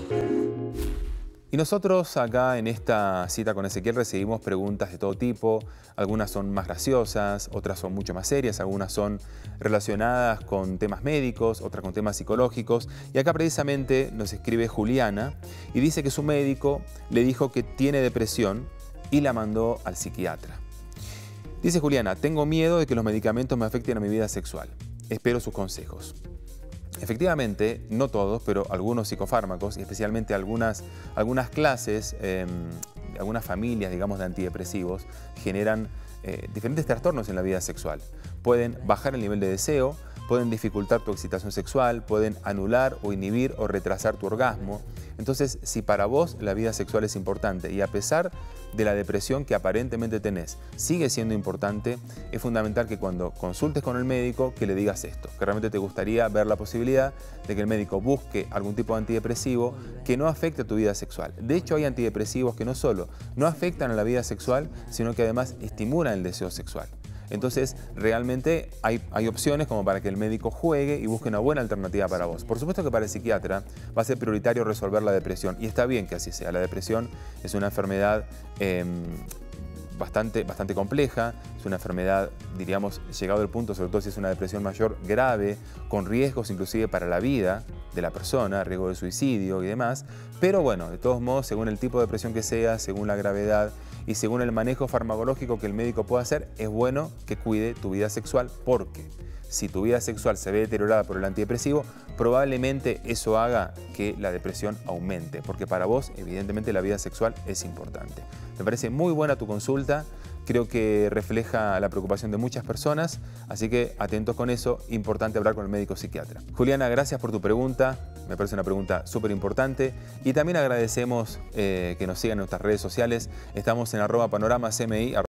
Y nosotros acá en esta cita con Ezequiel recibimos preguntas de todo tipo. Algunas son más graciosas, otras son mucho más serias, algunas son relacionadas con temas médicos, otras con temas psicológicos. Y acá precisamente nos escribe Juliana y dice que su médico le dijo que tiene depresión y la mandó al psiquiatra. Dice Juliana: tengo miedo de que los medicamentos me afecten a mi vida sexual. Espero sus consejos. Efectivamente, no todos, pero algunos psicofármacos, y especialmente algunas clases, algunas familias, digamos, de antidepresivos, generan diferentes trastornos en la vida sexual. Pueden bajar el nivel de deseo, pueden dificultar tu excitación sexual, pueden anular o inhibir o retrasar tu orgasmo. Entonces, si para vos la vida sexual es importante y a pesar de la depresión que aparentemente tenés, sigue siendo importante, es fundamental que cuando consultes con el médico que le digas esto, que realmente te gustaría ver la posibilidad de que el médico busque algún tipo de antidepresivo que no afecte a tu vida sexual. De hecho, hay antidepresivos que no solo no afectan a la vida sexual, sino que además estimulan el deseo sexual. Entonces, realmente hay opciones como para que el médico juegue y busque una buena alternativa para vos. Por supuesto que para el psiquiatra va a ser prioritario resolver la depresión, y está bien que así sea. La depresión es una enfermedad bastante compleja, es una enfermedad, diríamos, llegado al punto, sobre todo si es una depresión mayor, grave, con riesgos inclusive para la vida de la persona, riesgo de suicidio y demás. Pero bueno, de todos modos, según el tipo de depresión que sea, según la gravedad y según el manejo farmacológico que el médico pueda hacer, es bueno que cuide tu vida sexual, porque si tu vida sexual se ve deteriorada por el antidepresivo, probablemente eso haga que la depresión aumente, porque para vos, evidentemente, la vida sexual es importante. Me parece muy buena tu consulta, creo que refleja la preocupación de muchas personas, así que atentos con eso, importante hablar con el médico psiquiatra. Juliana, gracias por tu pregunta, me parece una pregunta súper importante, y también agradecemos que nos sigan en nuestras redes sociales. Estamos en @panoramacmi.